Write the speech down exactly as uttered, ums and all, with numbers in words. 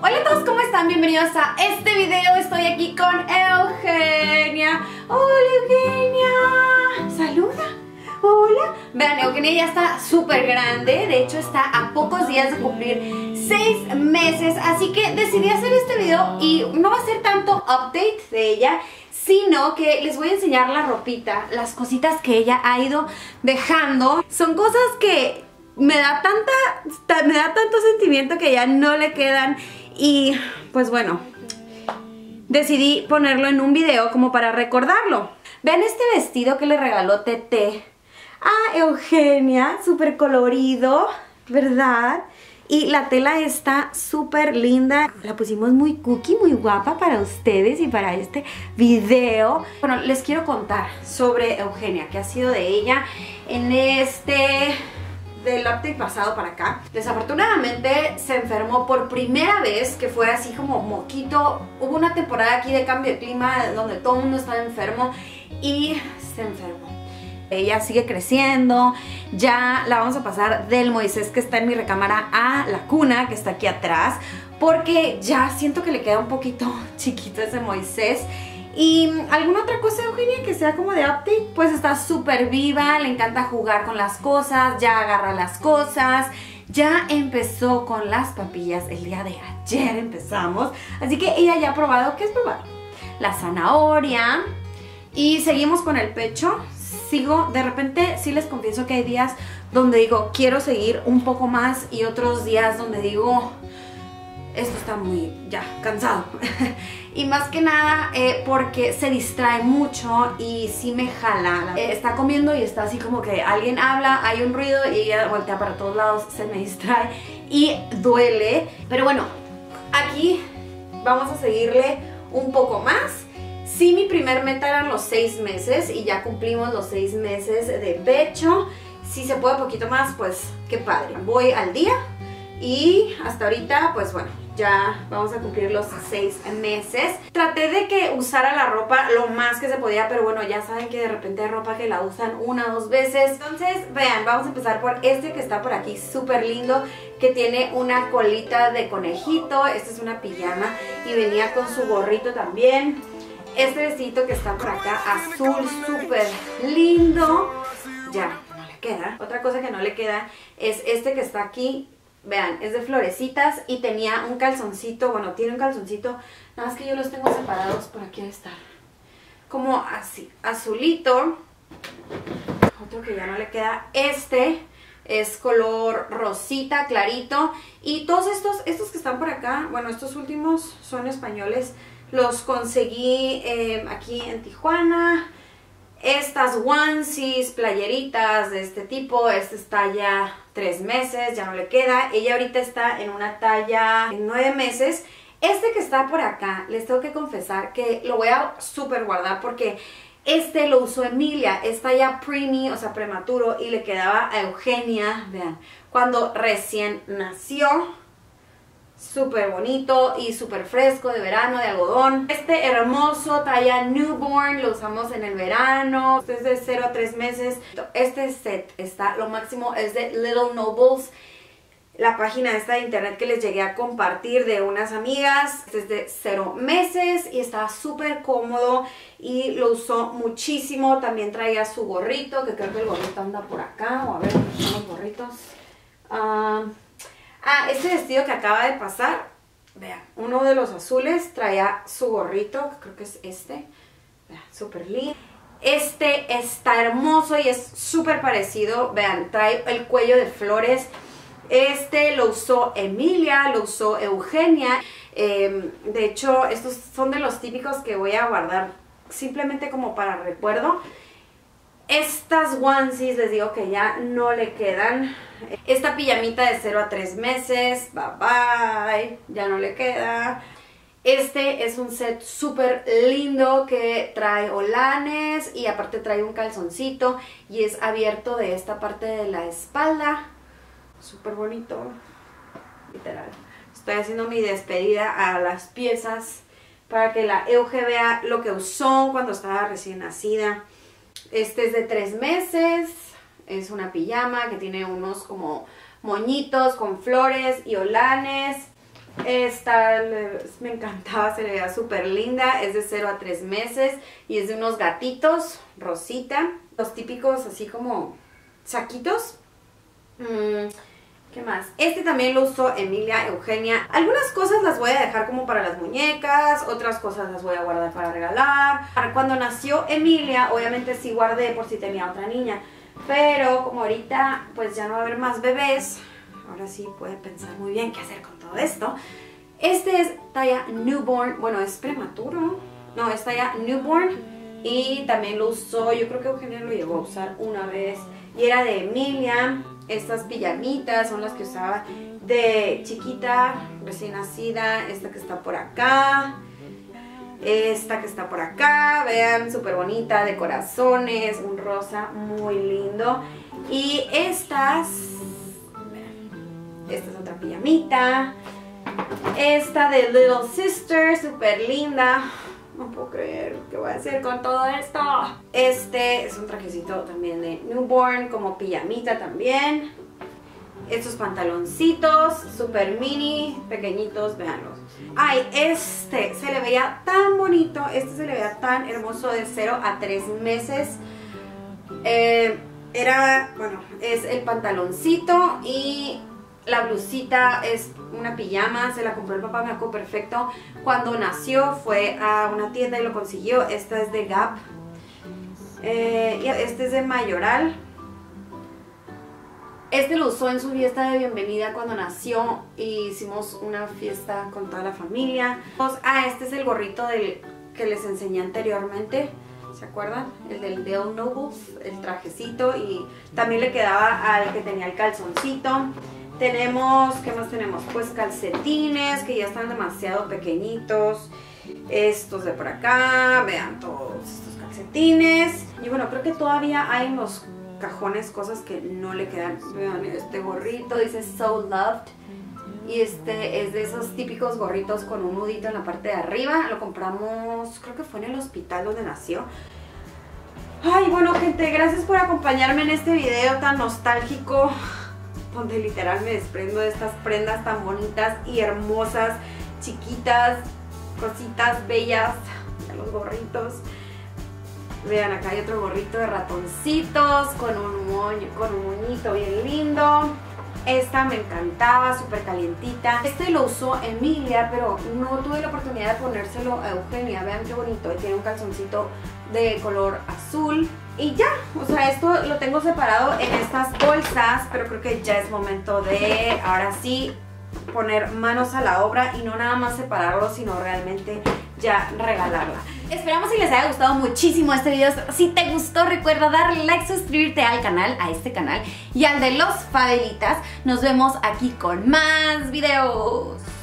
Hola a todos, ¿cómo están? Bienvenidos a este video. Estoy aquí con Eugenia. Hola, Eugenia. Saluda. Hola. Vean, Eugenia ya está súper grande. De hecho, está a pocos días de cumplir seis meses. Así que decidí hacer este video y no va a ser tanto update de ella, sino que les voy a enseñar la ropita, las cositas que ella ha ido dejando. Son cosas que me da tanta, me da tanto sentimiento que ya no le quedan. Y pues bueno, decidí ponerlo en un video como para recordarlo. Vean este vestido que le regaló Tete a Eugenia, súper colorido, ¿verdad? Y la tela está súper linda. La pusimos muy cookie, muy guapa para ustedes y para este video. Bueno, les quiero contar sobre Eugenia, qué ha sido de ella en este... del update pasado para acá. Desafortunadamente se enfermó por primera vez, que fue así como moquito. Hubo una temporada aquí de cambio de clima donde todo el mundo estaba enfermo y se enfermó. Ella sigue creciendo. Ya la vamos a pasar del Moisés que está en mi recámara a la cuna que está aquí atrás, porque ya siento que le queda un poquito chiquito ese Moisés. Y alguna otra cosa, Eugenia, que sea como de update, pues está súper viva, le encanta jugar con las cosas, ya agarra las cosas, ya empezó con las papillas, el día de ayer empezamos, así que ella ya ha probado, ¿qué has probado? La zanahoria, y seguimos con el pecho. Sigo, de repente sí les confieso que hay días donde digo, quiero seguir un poco más, y otros días donde digo, esto está muy, ya, cansado. Y más que nada eh, porque se distrae mucho y sí me jala. Eh, está comiendo y está así como que alguien habla, hay un ruido y ella voltea para todos lados, se me distrae y duele. Pero bueno, aquí vamos a seguirle un poco más. Sí, mi primer meta eran los seis meses y ya cumplimos los seis meses de pecho. Si se puede poquito más, pues qué padre. Voy al día y hasta ahorita, pues bueno, ya vamos a cumplir los seis meses. Traté de que usara la ropa lo más que se podía, pero bueno, ya saben que de repente hay ropa que la usan una o dos veces. Entonces, vean, vamos a empezar por este que está por aquí, súper lindo, que tiene una colita de conejito. Esta es una pijama y venía con su gorrito también. Este vestidito que está por acá, azul, súper lindo. Ya, no le queda. Otra cosa que no le queda es este que está aquí. Vean, es de florecitas y tenía un calzoncito, bueno, tiene un calzoncito, nada más que yo los tengo separados, por aquí debe estar, como así, azulito. Otro que ya no le queda, este es color rosita, clarito. Y todos estos, estos que están por acá, bueno, estos últimos son españoles, los conseguí eh, aquí en Tijuana. Estas onesies, playeritas de este tipo, esta es talla tres meses, ya no le queda. Ella ahorita está en una talla en nueve meses. Este que está por acá, les tengo que confesar que lo voy a súper guardar porque este lo usó Emilia, es talla preemie, o sea prematuro, y le quedaba a Eugenia, vean, cuando recién nació. Súper bonito y súper fresco, de verano, de algodón. Este hermoso talla newborn, lo usamos en el verano. Este es de cero a tres meses. Este set está, lo máximo es de Little Nobles, la página esta de internet que les llegué a compartir de unas amigas. Este es de cero meses y está súper cómodo y lo usó muchísimo. También traía su gorrito, que creo que el gorrito anda por acá, o a ver, ¿dónde están los gorritos? Um, Ah, este vestido que acaba de pasar, vean, uno de los azules traía su gorrito, creo que es este, vean, súper lindo. Este está hermoso y es súper parecido, vean, trae el cuello de flores. Este lo usó Emilia, lo usó Eugenia. Eh, de hecho, estos son de los típicos que voy a guardar simplemente como para recuerdo. Estas onesies les digo que ya no le quedan. Esta pijamita de cero a tres meses, bye bye, ya no le queda. Este es un set súper lindo que trae holanes y aparte trae un calzoncito y es abierto de esta parte de la espalda. Súper bonito, literal. Estoy haciendo mi despedida a las piezas para que la Euge vea lo que usó cuando estaba recién nacida. Este es de tres meses, es una pijama que tiene unos como moñitos con flores y holanes. Esta me encantaba, se le veía súper linda. Es de cero a tres meses y es de unos gatitos, rosita. Los típicos así como saquitos. Mm, ¿Qué más? Este también lo usó Emilia Eugenia. Algunas cosas las voy a dejar como para las muñecas, otras cosas las voy a guardar para regalar. Cuando nació Emilia, obviamente sí guardé por si tenía otra niña. Pero como ahorita pues ya no va a haber más bebés, ahora sí pueden pensar muy bien qué hacer con todo esto. Este es talla newborn, bueno, es prematuro, no, es talla newborn. Y también lo usó, yo creo que Eugenia lo llegó a usar una vez. Y era de Emilia. Estas pijamitas son las que usaba de chiquita, recién nacida. Esta que está por acá. Esta que está por acá, vean, súper bonita, de corazones, un rosa muy lindo. Y estas, vean, esta es otra pijamita. Esta de Little Sister, súper linda. No puedo creer qué voy a hacer con todo esto. Este es un trajecito también de newborn, como pijamita también. Estos pantaloncitos, súper mini, pequeñitos, véanlos. Ay, este se le veía tan bonito, este se le veía tan hermoso, de cero a tres meses. Eh, era, bueno, es el pantaloncito y la blusita es una pijama, se la compró el papá, me acuerdo perfecto. Cuando nació fue a una tienda y lo consiguió. Esta es de Gap. Eh, y este es de Mayoral. Este lo usó en su fiesta de bienvenida cuando nació y hicimos una fiesta con toda la familia. Ah, este es el gorrito del que les enseñé anteriormente. ¿Se acuerdan? El del Dale Nobles, el trajecito, y también le quedaba al que tenía el calzoncito. Tenemos, ¿qué más tenemos? Pues calcetines que ya están demasiado pequeñitos. Estos de por acá, vean todos estos calcetines. Y bueno, creo que todavía hay en los cajones cosas que no le quedan. Vean, este gorrito dice So Loved. Y este es de esos típicos gorritos con un nudito en la parte de arriba. Lo compramos, creo que fue en el hospital donde nació. Ay, bueno gente, gracias por acompañarme en este video tan nostálgico, donde literal me desprendo de estas prendas tan bonitas y hermosas, chiquitas, cositas bellas, de los gorritos. Vean, acá hay otro gorrito de ratoncitos con un moño, con un moñito bien lindo. Esta me encantaba, súper calientita. Este lo usó Emilia, pero no tuve la oportunidad de ponérselo a Eugenia. Vean qué bonito, y tiene un calzoncito de color azul. Y ya, o sea, esto lo tengo separado en estas bolsas, pero creo que ya es momento de, ahora sí, poner manos a la obra y no nada más separarlo, sino realmente ya regalarla. Esperamos si les haya gustado muchísimo este video. Si te gustó, recuerda darle like, suscribirte al canal, a este canal y al de los Fabelitas. Nos vemos aquí con más videos.